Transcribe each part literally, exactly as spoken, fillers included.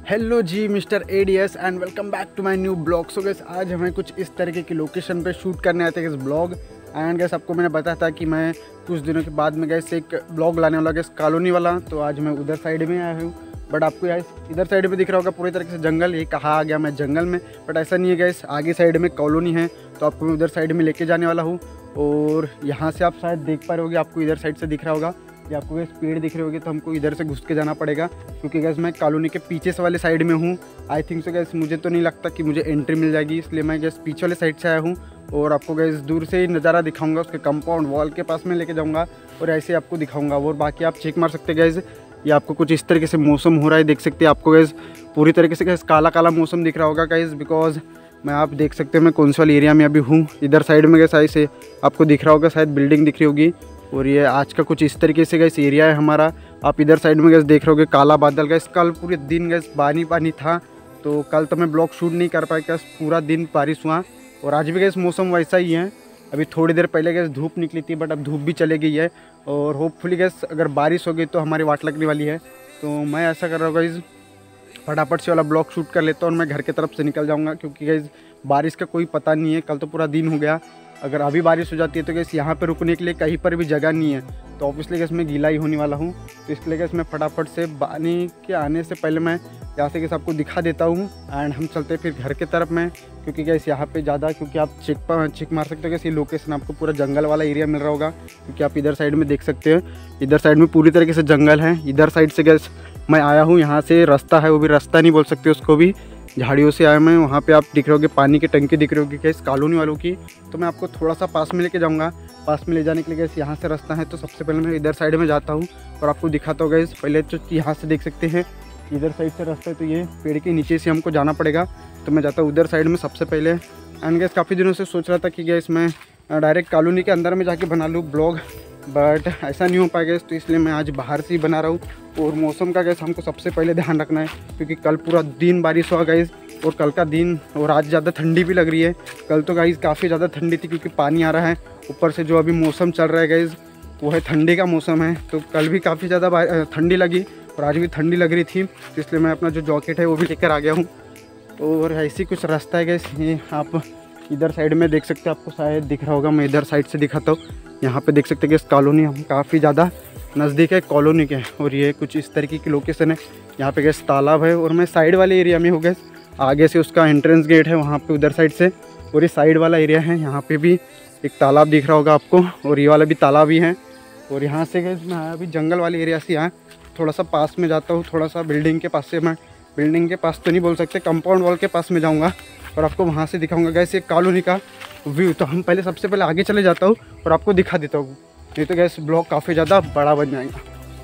Hello जी mister ADS and welcome back to my new blog. So guys आज हमें कुछ इस तरीके की लोकेशन पे शूट करने आए थे इस ब्लॉग। एंड गैस आपको मैंने बताया था कि मैं कुछ दिनों के बाद में गैस एक ब्लॉग लाने वाला गैस कॉलोनी वाला। तो आज मैं उधर साइड में आया हूँ, बट आपको यार इधर साइड में दिख रहा होगा पूरी तरीके से जंगल। ये कहाँ आ गया मैं जंगल में, बट ऐसा नहीं है गैस, आगे साइड में कॉलोनी है तो आपको मैं उधर साइड में लेके जाने वाला हूँ। और यहाँ से आप शायद देख पा रहे होगे, आपको इधर साइड से दिख रहा होगा, या आपको गैस पेड़ दिख रहे होगे, तो हमको इधर से घुस के जाना पड़ेगा क्योंकि गैस मैं कॉलोनी के पीछे से वाले साइड में हूँ। आई थिंक सो गैस, मुझे तो नहीं लगता कि मुझे एंट्री मिल जाएगी, इसलिए मैं गैस पीछे वाले साइड से आया हूँ। और आपको गैस दूर से ही नज़ारा दिखाऊंगा, उसके कंपाउंड वॉल के पास में लेके जाऊँगा और ऐसे ही आपको दिखाऊंगा। और बाकी आप चेक मार सकते हैं गैस, ये आपको कुछ इस तरीके से मौसम हो रहा है, देख सकते हैं आपको गैस पूरी तरीके से गैस काला काला मौसम दिख रहा होगा गैस, बिकॉज मैं आप देख सकते हैं मैं कौन से वाले एरिया में अभी हूँ। इधर साइड में गैस ऐसे आपको दिख रहा होगा, शायद बिल्डिंग दिख रही होगी। और ये आज का कुछ इस तरीके से गैस एरिया है हमारा। आप इधर साइड में गैस देख रहे होगे काला बादल गैस, कल पूरे दिन गैस पानी पानी था, तो कल तो मैं ब्लॉग शूट नहीं कर पाया गैस, पूरा दिन बारिश हुआ। और आज भी गैस मौसम वैसा ही है, अभी थोड़ी देर पहले गैस धूप निकली थी, बट अब धूप भी चले गई है। और होपफुली गैस अगर बारिश हो गई तो हमारी वाट लगने वाली है। तो मैं ऐसा कर रहा हूँ गैस, फटाफट से वाला ब्लॉग शूट कर लेता हूँ और मैं घर की तरफ से निकल जाऊँगा, क्योंकि गैस बारिश का कोई पता नहीं है, कल तो पूरा दिन हो गया। अगर अभी बारिश हो जाती है तो गैस यहाँ पे रुकने के लिए कहीं पर भी जगह नहीं है, तो ऑब्वियसली गैस मैं गीला ही होने वाला हूँ। तो इसलिए गैस मैं फटाफट से पानी के आने से पहले मैं यहाँ से गैस आपको दिखा देता हूँ एंड हम चलते हैं फिर घर के तरफ में, क्योंकि गैस यहाँ पे ज़्यादा, क्योंकि आप चेक पर चेक मार सकते हो गैस, ये लोकेशन आपको पूरा जंगल वाला एरिया मिल रहा होगा, क्योंकि आप इधर साइड में देख सकते हैं, इधर साइड में पूरी तरीके से जंगल है। इधर साइड से गैस मैं आया हूँ, यहाँ से रास्ता है, वो भी रास्ता नहीं बोल सकते उसको भी, झाड़ियों से आया मैं। वहाँ पे आप दिख रहे होगे पानी की टंकी दिख रही होगी गैस कॉलोनी वालों की। तो मैं आपको थोड़ा सा पास में लेके जाऊँगा, पास में ले जाने के लिए गैस यहाँ से रास्ता है। तो सबसे पहले मैं इधर साइड में जाता हूँ और आपको दिखाता हूँ गैस। पहले तो यहाँ से देख सकते हैं इधर साइड से रास्ता है, तो ये पेड़ के नीचे से हमको जाना पड़ेगा। तो मैं जाता हूँ उधर साइड में सबसे पहले। एंड गैस काफ़ी दिनों से सोच रहा था कि गैस मैं डायरेक्ट कॉलोनी के अंदर में जाके बना लूँ ब्लॉग, बट ऐसा नहीं हो पाएगा गैस, तो इसलिए मैं आज बाहर से ही बना रहा हूँ। और मौसम का गैस हमको सबसे पहले ध्यान रखना है, क्योंकि कल पूरा दिन बारिश हुआ गैस, और कल का दिन और आज ज़्यादा ठंडी भी लग रही है। कल तो गाइस काफ़ी ज़्यादा ठंडी थी क्योंकि पानी आ रहा है, ऊपर से जो अभी मौसम चल रहा है गाइस वो है ठंडी का मौसम है। तो कल भी काफ़ी ज़्यादा ठंडी लगी और आज भी ठंडी लग रही थी, तो इसलिए मैं अपना जो जैकेट है वो भी लेकर आ गया हूँ। और ऐसी कुछ रास्ता है गैस, ये आप इधर साइड में देख सकते हैं, आपको शायद दिख रहा होगा, मैं इधर साइड से दिखाता हूँ। यहाँ पे देख सकते हैं कि कॉलोनी हम काफ़ी ज़्यादा नज़दीक है कॉलोनी के, और ये कुछ इस तरीके की लोकेशन है। यहाँ पे गैस तालाब है और मैं साइड वाले एरिया में हूँ गैस, आगे से उसका एंट्रेंस गेट है वहाँ पे उधर साइड से, और ये साइड वाला एरिया है, यहाँ पे भी एक तालाब दिख रहा होगा आपको, और ये वाला भी तालाब ही है। और यहाँ से गैस मैं अभी जंगल वाले एरिया से यहाँ थोड़ा सा पास में जाता हूँ, थोड़ा सा बिल्डिंग के पास से, मैं बिल्डिंग के पास तो नहीं बोल सकते, कंपाउंड वॉल के पास में जाऊँगा और आपको वहाँ से दिखाऊँगा गैस ये कॉलोनी का व्यू। तो हम पहले सबसे पहले आगे चले जाता हूँ और आपको दिखा देता हूँ, नहीं तो गैस ब्लॉग काफ़ी ज़्यादा बड़ा बन जाएगा।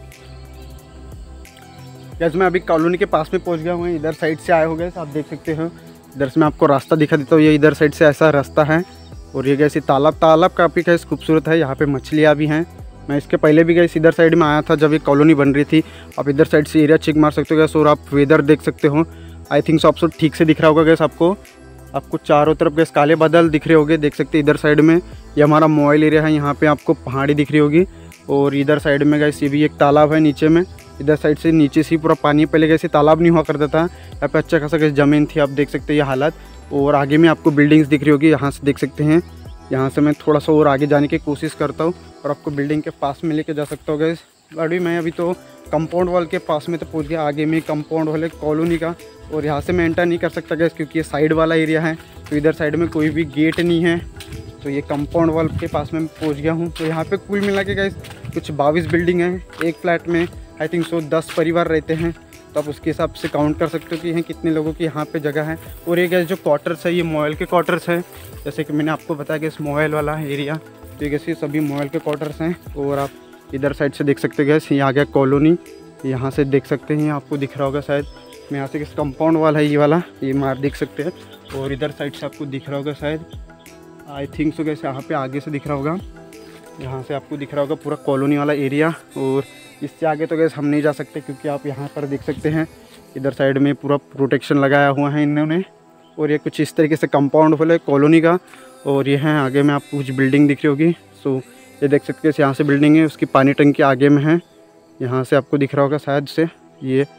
गैस मैं अभी कॉलोनी के पास में पहुंच गया हूँ, इधर साइड से आए हो गए, आप देख सकते हो। इधर से मैं आपको रास्ता दिखा देता हूँ, ये इधर साइड से ऐसा रास्ता है। और ये गैस तालाब तालाब काफ़ी गैस खूबसूरत है, यहाँ पे मछलियाँ भी हैं। मैं इसके पहले भी गैस इधर साइड में आया था जब ये कॉलोनी बन रही थी। आप इधर साइड से एरिया चेक मार सकते हो गैस, और आप वेदर देख सकते हो। आई थिंक सो आपको ठीक से दिख रहा होगा गैस, आपको आपको चारों तरफ गैस काले बादल दिख रहे होंगे, देख सकते हैं। इधर साइड में ये हमारा मोबाइल एरिया है, यहाँ पर आपको पहाड़ी दिख रही होगी। और इधर साइड में गैस ये भी एक तालाब है नीचे में, इधर साइड से नीचे से पूरा पानी, पहले कैसे तालाब नहीं हुआ करता था, यहाँ पे अच्छा खासा कैसे ज़मीन थी, आप देख सकते हैं ये हालत। और आगे में आपको बिल्डिंग्स दिख रही होगी, यहाँ से देख सकते हैं। यहाँ से मैं थोड़ा सा और आगे जाने की कोशिश करता हूँ और आपको बिल्डिंग के पास में लेके जा सकता हूँ गैस। अभी मैं अभी तो कंपाउंड वॉल के पास में तो पहुँच गया, आगे में कंपाउंड वॉल है कॉलोनी का, और यहाँ से मैं एंटर नहीं कर सकता गैस क्योंकि ये साइड वाला एरिया है, तो इधर साइड में कोई भी गेट नहीं है। तो ये कंपाउंड वॉल के पास में पहुँच गया हूँ। तो यहाँ पर कुल मिला के गैस कुछ बाईस बिल्डिंग है, एक फ्लैट में आई थिंक सो दस परिवार रहते हैं, तो आप उसके हिसाब से काउंट कर सकते हो कि हैं कितने लोगों की यहाँ पे जगह है। और ये गैस जो क्वार्टर्स है ये मोबाइल के क्वार्टर्स है, जैसे कि मैंने आपको बताया कि इस मोबाइल वाला एरिया, तो ये गैस ये सभी मोबाइल के क्वार्टर्स हैं। और आप इधर साइड से देख सकते हो गैस, ये आ गया कॉलोनी, यहाँ से देख सकते हैं, आपको दिख रहा होगा शायद। मैं यहाँ से किस कंपाउंड वाला है ये वाला, ये मार देख सकते हैं। और इधर साइड से आपको दिख रहा होगा शायद, आई थिंक सो गैस यहाँ पर आगे से दिख रहा होगा, यहाँ से आपको दिख रहा होगा पूरा कॉलोनी वाला एरिया। और इससे आगे तो गैस हम नहीं जा सकते, क्योंकि आप यहाँ पर देख सकते हैं इधर साइड में पूरा प्रोटेक्शन लगाया हुआ है इन्होंने। और ये कुछ इस तरीके से कंपाउंड वाला है कॉलोनी का। और ये है आगे में आपको कुछ बिल्डिंग दिख रही होगी, सो ये देख सकते हैं यहाँ से बिल्डिंग है, उसकी पानी टंकी आगे में है, यहाँ से आपको दिख रहा होगा शायद से। ये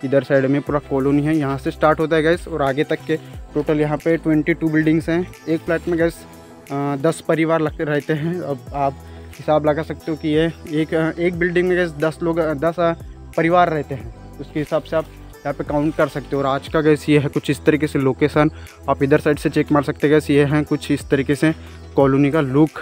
इधर साइड में पूरा कॉलोनी है, यहाँ से स्टार्ट होता है गैस और आगे तक के टोटल यहाँ पे बाईस बिल्डिंग्स हैं। एक फ्लैट में गैस दस परिवार लगते रहते हैं। अब आप हिसाब लगा सकते हो कि ये एक एक बिल्डिंग में गैस दस लोग दस परिवार रहते हैं, उसके हिसाब से आप यहाँ पे काउंट कर सकते हो। और आज का गैस ये है कुछ इस तरीके से लोकेशन, आप इधर साइड से चेक मार सकते हैं गैस। ये है कुछ इस तरीके से कॉलोनी का लुक।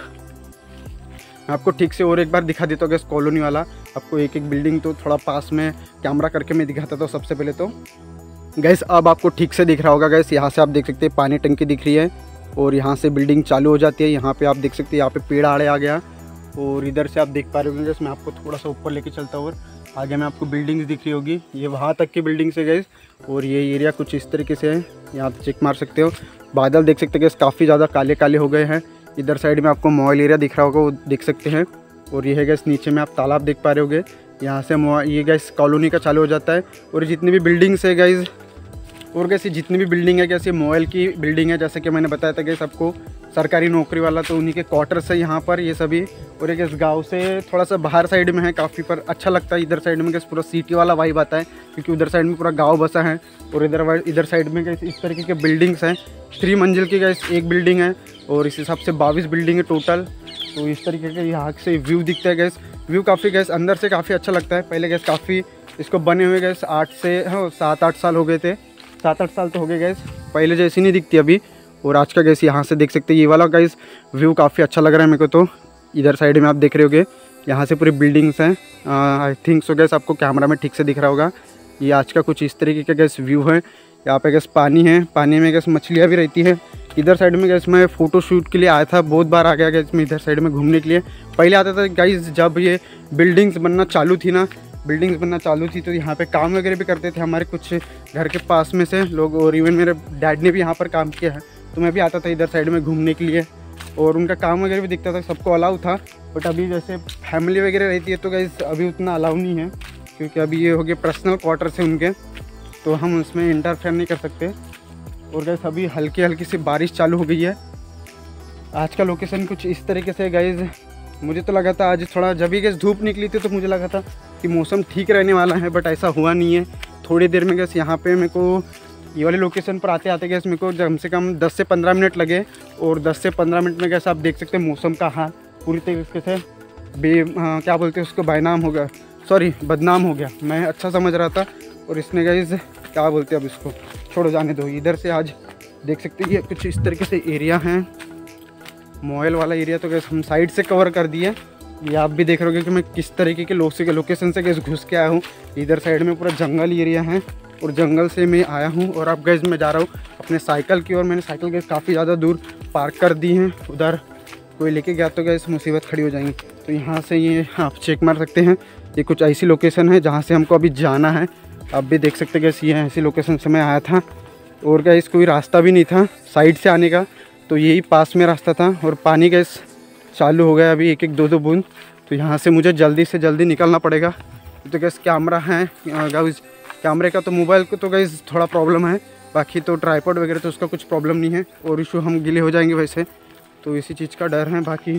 मैं आपको ठीक से और एक बार दिखा देता हूँ गैस कॉलोनी वाला, आपको एक एक बिल्डिंग तो थोड़ा पास में कैमरा करके मैं दिखाता था सबसे पहले। तो गैस अब आपको ठीक से दिख रहा होगा गैस, यहाँ से आप देख सकते हैं पानी टंकी दिख रही है और यहाँ से बिल्डिंग चालू हो जाती है। यहाँ पे आप देख सकते हैं यहाँ पे पेड़ आड़े आ गया और इधर से आप देख पा रहे होंगे गैस। मैं आपको थोड़ा सा ऊपर लेके चलता हूँ और आगे में आपको बिल्डिंग्स दिख रही होगी, ये वहाँ तक की बिल्डिंग्स है गैस। और ये एरिया कुछ इस तरीके से है, यहाँ आप चेक मार सकते हो। बादल देख सकते हैं गैस, काफ़ी ज़्यादा काले काले हो गए हैं। इधर साइड में आपको मॉल एरिया दिख रहा होगा, वो देख सकते हैं। और ये है गैस नीचे में आप तालाब देख पा रहे होगे, यहाँ से ये गैस कॉलोनी का चालू हो जाता है। और जितनी भी बिल्डिंग्स है गैस और गैस जितनी भी बिल्डिंग है गैस, ये मॉल की बिल्डिंग है। जैसे कि मैंने बताया था गैस आपको, सरकारी नौकरी वाला तो उन्हीं के क्वार्टर्स है यहाँ पर ये सभी। और ये गैस गांव से थोड़ा सा बाहर साइड में है काफ़ी, पर अच्छा लगता है। इधर साइड में गैस पूरा सिटी वाला वाइब आता है, क्योंकि उधर साइड में पूरा गांव बसा है। और इधर इधर साइड में गैस इस तरीके के बिल्डिंग्स हैं, थ्री मंजिल की गैस एक बिल्डिंग है और इस हिसाब से बाईस बिल्डिंग है टोटल। तो इस तरीके के यहाँ से व्यू दिखता है गैस। व्यू काफ़ी गैस अंदर से काफ़ी अच्छा लगता है। पहले गैस काफ़ी इसको बने हुए गैस आठ से हाँ सात आठ साल हो गए थे, सात आठ साल तो हो गए गैस, पहले जैसी नहीं दिखती अभी। और आज का गैस यहाँ से देख सकते हैं, ये वाला गैस व्यू काफ़ी अच्छा लग रहा है मेरे को। तो इधर साइड में आप देख रहे होगे, यहाँ से पूरी बिल्डिंग्स हैं। आई थिंक सो गैस आपको कैमरा में ठीक से दिख रहा होगा। ये आज का कुछ इस तरीके का गैस व्यू है। यहाँ पे गैस पानी है, पानी में गैस मछलियाँ भी रहती है। इधर साइड में गैस मैं फ़ोटो शूट के लिए आया था, बहुत बार आ गया गैस मैं इधर साइड में घूमने के लिए। पहले आता था गाइस जब ये बिल्डिंग्स बनना चालू थी ना, बिल्डिंग्स बनना चालू थी तो यहाँ पे काम वगैरह भी करते थे हमारे कुछ घर के पास में से लोग। और इवन मेरे डैड ने भी यहाँ पर काम किया है, तो मैं भी आता था इधर साइड में घूमने के लिए और उनका काम वगैरह भी दिखता था, सबको अलाउ था। बट अभी जैसे फैमिली वगैरह रहती है तो गाइस अभी उतना अलाउ नहीं है, क्योंकि अभी ये हो गए पर्सनल क्वार्टर से उनके, तो हम उसमें इंटरफेयर नहीं कर सकते। और गाइस अभी हल्की हल्की सी बारिश चालू हो गई है। आज का लोकेशन कुछ इस तरीके से गाइस, मुझे तो लगा था आज थोड़ा जब भी गैस धूप निकली थी तो मुझे लगा था कि मौसम ठीक रहने वाला है, बट ऐसा हुआ नहीं है। थोड़ी देर में गैस यहाँ पे मेरे को ये वाले लोकेशन पर आते आते गैस मेरे को कम से कम दस से पंद्रह मिनट लगे। और दस से पंद्रह मिनट में गैस आप देख सकते हैं मौसम का हाल पूरी तरीके से बे हाँ, क्या बोलते हैं उसको, बायनाम हो गया, सॉरी बदनाम हो गया। मैं अच्छा समझ रहा था और इसने गैस क्या बोलते हैं, अब इसको छोड़ो जाने दो। इधर से आज देख सकते हैं ये कुछ इस तरीके से एरिया है, मॉल वाला एरिया तो गैस हम साइड से कवर कर दिए। ये आप भी देख रहे हो कि मैं किस तरीके के लोग से लोकेशन से गैस घुस के आया हूँ। इधर साइड में पूरा जंगल एरिया है और जंगल से मैं आया हूँ। और अब गैस मैं जा रहा हूँ अपने साइकिल की ओर। मैंने साइकिल गैस काफ़ी ज़्यादा दूर पार्क कर दी है, उधर कोई लेके गया तो गैस मुसीबत खड़ी हो जाएंगी। तो यहाँ से ये आप चेक मार सकते हैं, ये कुछ ऐसी लोकेशन है जहाँ से हमको अभी जाना है। आप भी देख सकते हैं गैस ये ऐसी लोकेशन से मैं आया था और गैस कोई रास्ता भी नहीं था साइड से आने का, तो यही पास में रास्ता था। और पानी गैस चालू हो गया अभी एक एक दो दो बूंद, तो यहाँ से मुझे जल्दी से जल्दी निकलना पड़ेगा। तो गैस कैमरा है गाइस, कैमरे का तो मोबाइल को तो गैस थोड़ा प्रॉब्लम है, बाकी तो ट्राइपॉड वगैरह तो उसका कुछ प्रॉब्लम नहीं है। और इशू हम गिले हो जाएंगे वैसे, तो इसी चीज़ का डर है। बाकी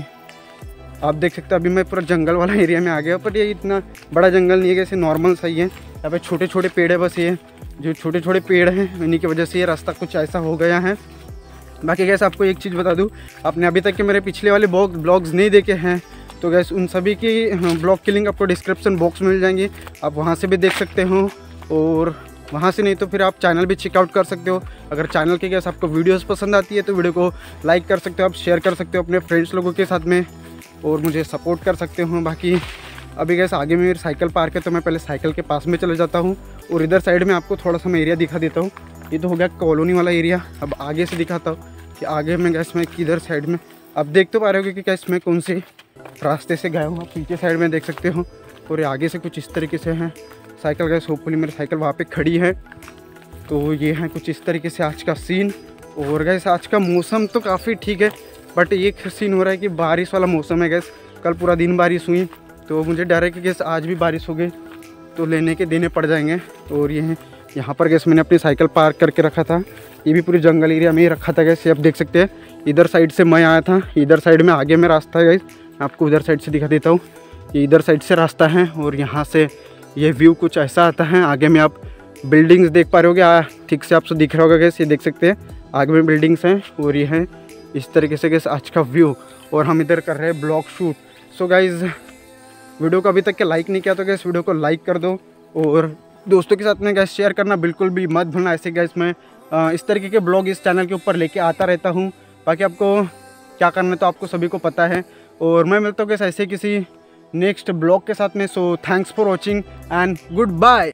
आप देख सकते हैं अभी मैं पूरा जंगल वाला एरिया में आ गया, पर ये इतना बड़ा जंगल नहीं है, कैसे नॉर्मल सही है। यहाँ पे छोटे छोटे पेड़ है, बस ये जो छोटे छोटे पेड़ हैं उन्हीं की वजह से ये रास्ता कुछ ऐसा हो गया है। बाकी गैस आपको एक चीज़ बता दूँ, आपने अभी तक के मेरे पिछले वाले ब्लॉग ब्लॉग्स नहीं देखे हैं तो गैस उन सभी की ब्लॉग की लिंक आपको डिस्क्रिप्शन बॉक्स में मिल जाएंगी, आप वहाँ से भी देख सकते हो। और वहाँ से नहीं तो फिर आप चैनल भी चेकआउट कर सकते हो। अगर चैनल की गैस आपको वीडियोस पसंद आती है तो वीडियो को लाइक कर सकते हो, आप शेयर कर सकते हो अपने फ्रेंड्स लोगों के साथ में और मुझे सपोर्ट कर सकते हो। बाकी अभी गैस आगे में मेरी साइकिल पार्क है, तो मैं पहले साइकिल के पास में चले जाता हूँ। और इधर साइड में आपको थोड़ा सा मैं एरिया दिखा देता हूँ। ये तो हो गया कॉलोनी वाला एरिया। अब आगे से दिखाता हूँ कि आगे में गैस मैं किधर साइड में, अब देख तो पा रहे हो कि गैस मैं कौन से रास्ते से गया हूँ। आप पीछे साइड में देख सकते हो और ये आगे से कुछ इस तरीके से है साइकिल। गैस होपफुली मेरी साइकिल वहाँ पे खड़ी है। तो ये है कुछ इस तरीके से आज का सीन। और गैस आज का मौसम तो काफ़ी ठीक है, बट एक सीन हो रहा है कि बारिश वाला मौसम है गैस। कल पूरा दिन बारिश हुई तो मुझे डर है कि गैस आज भी बारिश हो गई तो लेने के देने पड़ जाएंगे। और ये है यहाँ पर गैस मैंने अपनी साइकिल पार्क करके रखा था, ये भी पूरी जंगल एरिया में ही रखा था गैस। आप देख सकते हैं इधर साइड से मैं आया था, इधर साइड में आगे में रास्ता है गैस, आपको उधर साइड से दिखा देता हूँ। ये इधर साइड से रास्ता है और यहाँ से ये व्यू कुछ ऐसा आता है। आगे में आप बिल्डिंग्स देख पा रहे होगे, हाँ ठीक से आपसे दिख रहा होगा गैस, ये देख सकते हैं आगे में बिल्डिंग्स हैं और ये हैं इस तरीके से गैस आज का व्यू। और हम इधर कर रहे हैं blog shoot. So guys video को अभी तक के लाइक नहीं किया तो गैस वीडियो को लाइक कर दो और दोस्तों के साथ में गैस शेयर करना बिल्कुल भी मत भूलना। ऐसे गैस मैं इस तरीके के ब्लॉग इस चैनल के ऊपर लेके आता रहता हूँ। बाकी आपको क्या करना है तो आपको सभी को पता है। और मैं मिलता हूँ गैस ऐसे किसी नेक्स्ट ब्लॉग के साथ में। So thanks for watching and good bye.